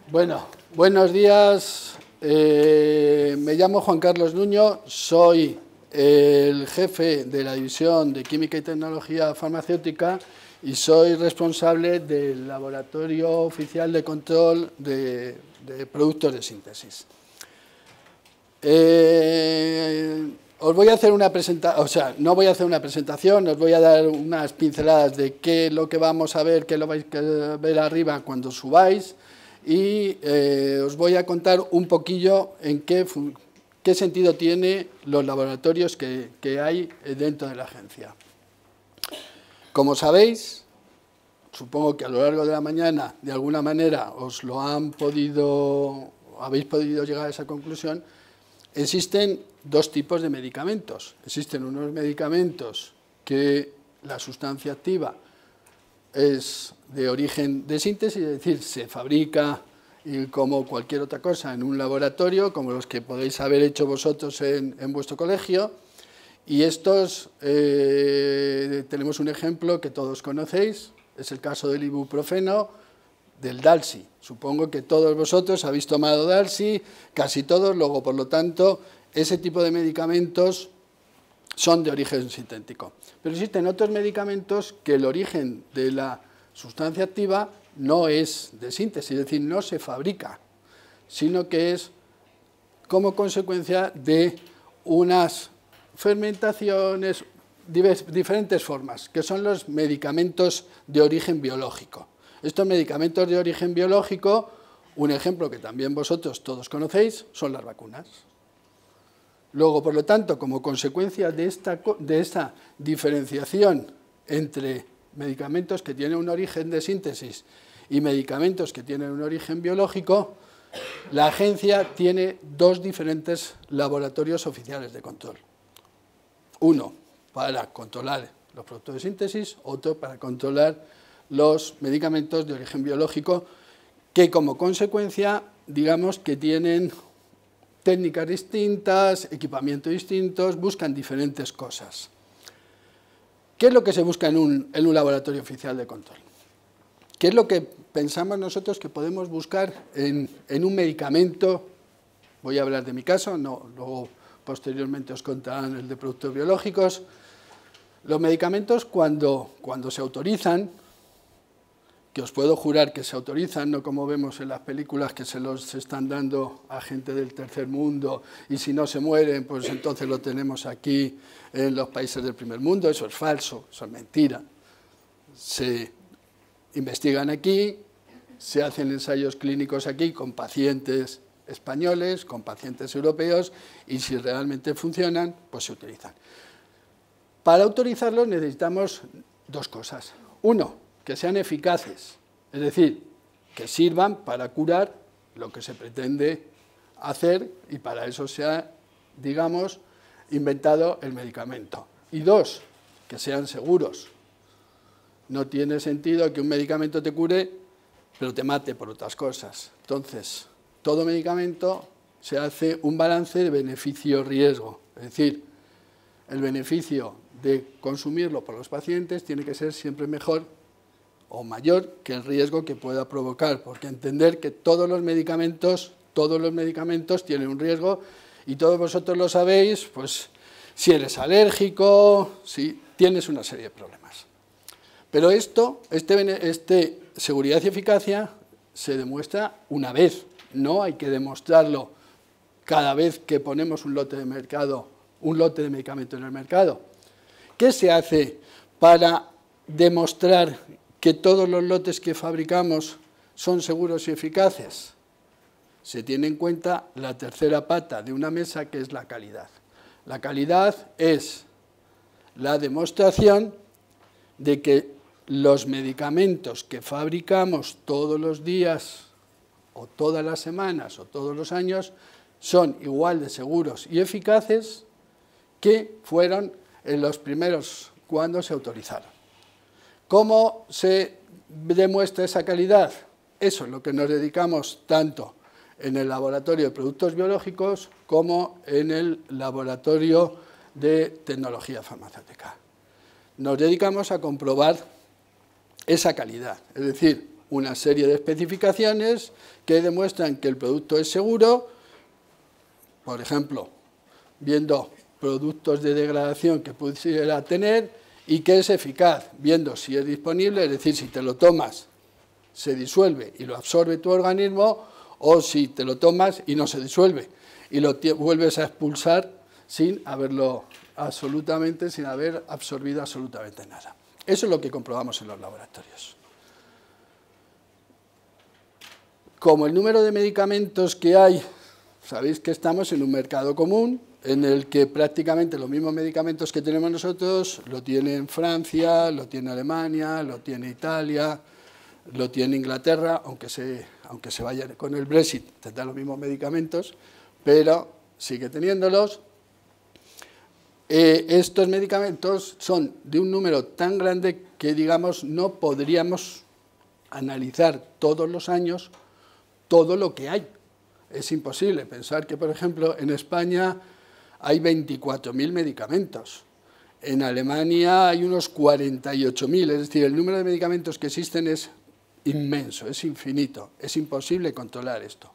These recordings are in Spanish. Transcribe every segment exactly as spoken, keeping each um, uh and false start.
Bueno, buenos días. Eh, me llamo Juan Carlos Nuño, soy el jefe de la División de Química y Tecnología Farmacéutica y soy responsable del Laboratorio Oficial de Control de, de Productos de Síntesis. Eh, os voy a hacer una presentación, o sea, no voy a hacer una presentación, os voy a dar unas pinceladas de qué es lo que vamos a ver, qué lo vais a ver arriba cuando subáis. Y eh, os voy a contar un poquillo en qué, qué sentido tienen los laboratorios que, que hay dentro de la agencia. Como sabéis, supongo que a lo largo de la mañana, de alguna manera, os lo han podido, habéis podido llegar a esa conclusión, existen dos tipos de medicamentos. Existen unos medicamentos que la sustancia activa es de origen de síntesis, es decir, se fabrica y como cualquier otra cosa en un laboratorio, como los que podéis haber hecho vosotros en, en vuestro colegio. Y estos, eh, tenemos un ejemplo que todos conocéis, es el caso del ibuprofeno, del Dalsy. Supongo que todos vosotros habéis tomado Dalsy, casi todos, luego, por lo tanto, ese tipo de medicamentos son de origen sintético. Pero existen otros medicamentos que el origen de la sustancia activa no es de síntesis, es decir, no se fabrica, sino que es como consecuencia de unas fermentaciones, diferentes formas, que son los medicamentos de origen biológico. Estos medicamentos de origen biológico, un ejemplo que también vosotros todos conocéis, son las vacunas. Luego, por lo tanto, como consecuencia de esta, de esta diferenciación entre medicamentos que tienen un origen de síntesis y medicamentos que tienen un origen biológico, la agencia tiene dos diferentes laboratorios oficiales de control. Uno para controlar los productos de síntesis, otro para controlar los medicamentos de origen biológico, que como consecuencia, digamos que tienen técnicas distintas, equipamiento distintos, buscan diferentes cosas. ¿Qué es lo que se busca en un, en un laboratorio oficial de control? ¿Qué es lo que pensamos nosotros que podemos buscar en, en un medicamento? Voy a hablar de mi caso, no, luego posteriormente os contarán el de productos biológicos. Los medicamentos cuando, cuando se autorizan, que os puedo jurar que se autorizan, no como vemos en las películas que se los están dando a gente del tercer mundo y si no se mueren, pues entonces lo tenemos aquí en los países del primer mundo. Eso es falso, eso es mentira. Se investigan aquí, se hacen ensayos clínicos aquí con pacientes españoles, con pacientes europeos y si realmente funcionan, pues se utilizan. Para autorizarlos necesitamos dos cosas. Uno, que sean eficaces, es decir, que sirvan para curar lo que se pretende hacer y para eso se ha, digamos, inventado el medicamento. Y dos, que sean seguros. No tiene sentido que un medicamento te cure, pero te mate por otras cosas. Entonces, todo medicamento se hace un balance de beneficio-riesgo, es decir, el beneficio de consumirlo por los pacientes tiene que ser siempre mejor o mayor que el riesgo que pueda provocar, porque entender que todos los medicamentos, todos los medicamentos tienen un riesgo y todos vosotros lo sabéis, pues si eres alérgico, si tienes una serie de problemas. Pero esto, este, este seguridad y eficacia se demuestra una vez, no hay que demostrarlo cada vez que ponemos un lote de mercado, un lote de medicamento en el mercado. ¿Qué se hace para demostrar que todos los lotes que fabricamos son seguros y eficaces? Se tiene en cuenta la tercera pata de una mesa, que es la calidad. La calidad es la demostración de que los medicamentos que fabricamos todos los días, o todas las semanas, o todos los años, son igual de seguros y eficaces que fueron en los primeros cuando se autorizaron. ¿Cómo se demuestra esa calidad? Eso es lo que nos dedicamos tanto en el laboratorio de productos biológicos como en el laboratorio de tecnología farmacéutica. Nos dedicamos a comprobar esa calidad, es decir, una serie de especificaciones que demuestran que el producto es seguro, por ejemplo, viendo productos de degradación que pudiera tener, y que es eficaz, viendo si es disponible, es decir, si te lo tomas, se disuelve y lo absorbe tu organismo, o si te lo tomas y no se disuelve, y lo vuelves a expulsar sin haberlo absolutamente, sin haber absorbido absolutamente nada. Eso es lo que comprobamos en los laboratorios. Como el número de medicamentos que hay, sabéis que estamos en un mercado común, en el que prácticamente los mismos medicamentos que tenemos nosotros lo tiene Francia, lo tiene Alemania, lo tiene Italia, lo tiene Inglaterra, aunque se, aunque se vaya con el Brexit, tendrá los mismos medicamentos, pero sigue teniéndolos. Eh, estos medicamentos son de un número tan grande que, digamos, no podríamos analizar todos los años todo lo que hay. Es imposible pensar que, por ejemplo, en España hay veinticuatro mil medicamentos. En Alemania hay unos cuarenta y ocho mil, es decir, el número de medicamentos que existen es inmenso, es infinito, es imposible controlar esto.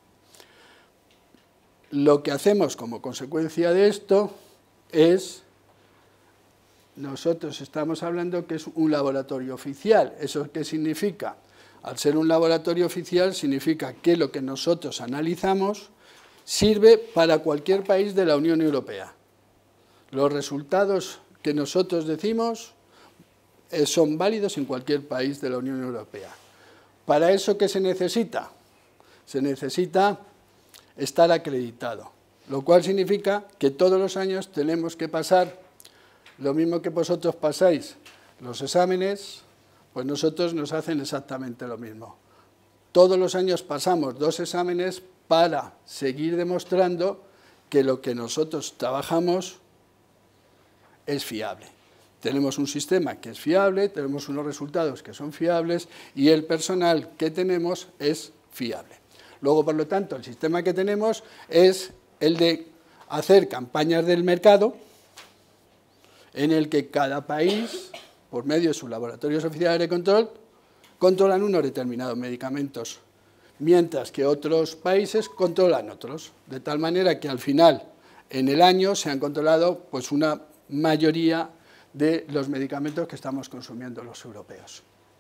Lo que hacemos como consecuencia de esto es, nosotros estamos hablando que es un laboratorio oficial. ¿Eso qué significa? Al ser un laboratorio oficial significa que lo que nosotros analizamos sirve para cualquier país de la Unión Europea. Los resultados que nosotros decimos eh, son válidos en cualquier país de la Unión Europea. ¿Para eso qué se necesita? Se necesita estar acreditado, lo cual significa que todos los años tenemos que pasar lo mismo que vosotros pasáis los exámenes, pues nosotros nos hacen exactamente lo mismo. Todos los años pasamos dos exámenes para seguir demostrando que lo que nosotros trabajamos es fiable. Tenemos un sistema que es fiable, tenemos unos resultados que son fiables y el personal que tenemos es fiable. Luego, por lo tanto, el sistema que tenemos es el de hacer campañas del mercado en el que cada país, por medio de sus laboratorios oficiales de control, controlan unos determinados medicamentos, mientras que otros países controlan otros, de tal manera que al final, en el año, se han controlado pues, una mayoría de los medicamentos que estamos consumiendo los europeos.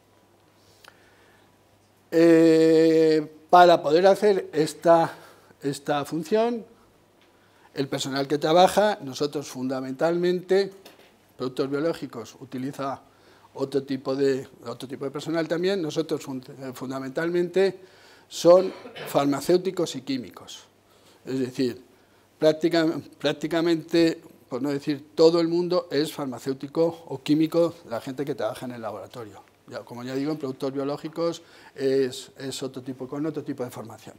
Eh, para poder hacer esta, esta función, el personal que trabaja, nosotros fundamentalmente, productos biológicos, utiliza otro tipo de, otro tipo de personal también, nosotros fundamentalmente son farmacéuticos y químicos. Es decir, práctica, prácticamente, por no decir todo el mundo, es farmacéutico o químico, la gente que trabaja en el laboratorio. Ya, como ya digo, en productos biológicos es, es otro tipo, con otro tipo de formación.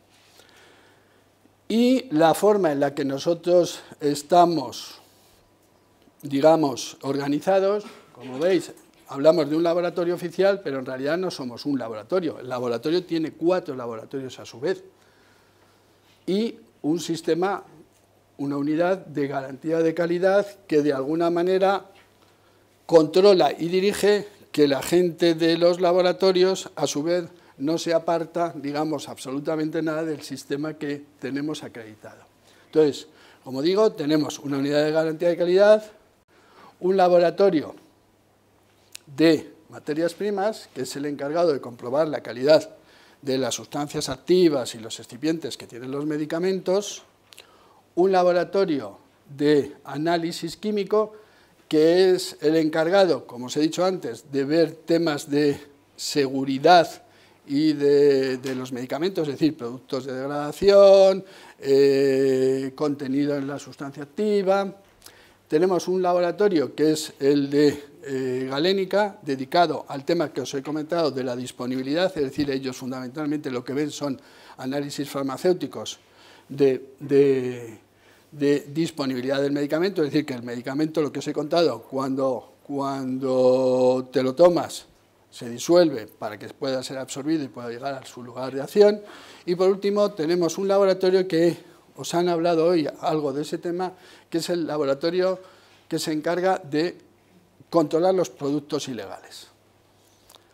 Y la forma en la que nosotros estamos, digamos, organizados, como veis, hablamos de un laboratorio oficial, pero en realidad no somos un laboratorio. El laboratorio tiene cuatro laboratorios a su vez y un sistema, una unidad de garantía de calidad que de alguna manera controla y dirige que la gente de los laboratorios, a su vez, no se aparta, digamos, absolutamente nada del sistema que tenemos acreditado. Entonces, como digo, tenemos una unidad de garantía de calidad, un laboratorio de materias primas, que es el encargado de comprobar la calidad de las sustancias activas y los excipientes que tienen los medicamentos, un laboratorio de análisis químico, que es el encargado, como os he dicho antes, de ver temas de seguridad y de, de los medicamentos, es decir, productos de degradación, eh, contenido en la sustancia activa. Tenemos un laboratorio que es el de eh, Galénica, dedicado al tema que os he comentado de la disponibilidad, es decir, ellos fundamentalmente lo que ven son análisis farmacéuticos de, de, de disponibilidad del medicamento, es decir, que el medicamento, lo que os he contado, cuando, cuando te lo tomas, se disuelve para que pueda ser absorbido y pueda llegar a su lugar de acción. Y por último, tenemos un laboratorio que os han hablado hoy algo de ese tema, que es el laboratorio que se encarga de controlar los productos ilegales.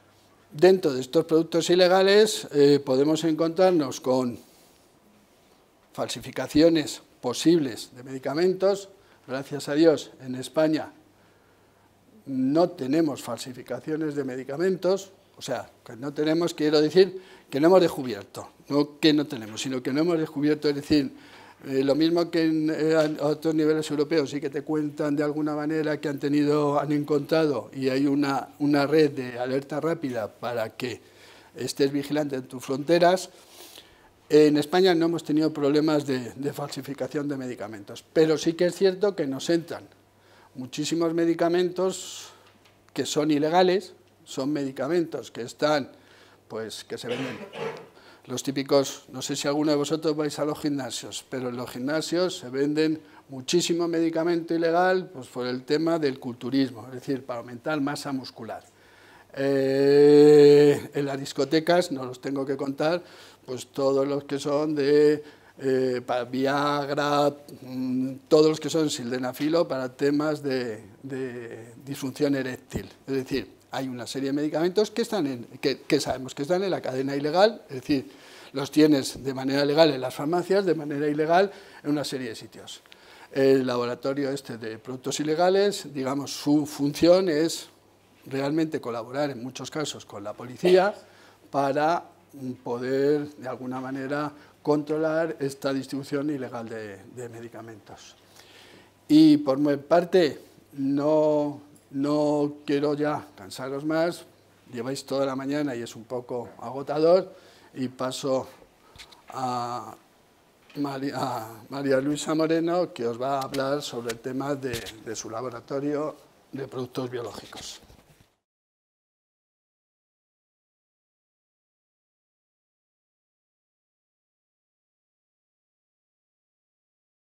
dentro de estos productos ilegales eh, podemos encontrarnos con falsificaciones posibles de medicamentos. Gracias a Dios, en España no tenemos falsificaciones de medicamentos, o sea, que no tenemos, quiero decir, que no hemos descubierto, no que no tenemos, sino que no hemos descubierto, es decir, eh, lo mismo que en eh, otros niveles europeos sí que te cuentan de alguna manera que han tenido, han encontrado, y hay una, una red de alerta rápida para que estés vigilante en tus fronteras. En España no hemos tenido problemas de, de falsificación de medicamentos, pero sí que es cierto que nos entran muchísimos medicamentos que son ilegales, son medicamentos que están, pues, que se venden. Los típicos, no sé si alguno de vosotros vais a los gimnasios, pero en los gimnasios se venden muchísimo medicamento ilegal, pues por el tema del culturismo, es decir, para aumentar masa muscular. Eh, en las discotecas, no los tengo que contar, pues todos los que son de eh, para Viagra, mmm, todos los que son sildenafilo para temas de, de disfunción eréctil. Es decir, hay una serie de medicamentos que, están en, que, que sabemos que están en la cadena ilegal, es decir, los tienes de manera legal en las farmacias, de manera ilegal en una serie de sitios. El laboratorio este de productos ilegales, digamos, su función es realmente colaborar en muchos casos con la policía para poder, de alguna manera, controlar esta distribución ilegal de, de medicamentos. Y por mi parte, no, no quiero ya cansaros más, lleváis toda la mañana y es un poco agotador, y paso a María, a María Luisa Moreno, que os va a hablar sobre el tema de, de su laboratorio de productos biológicos.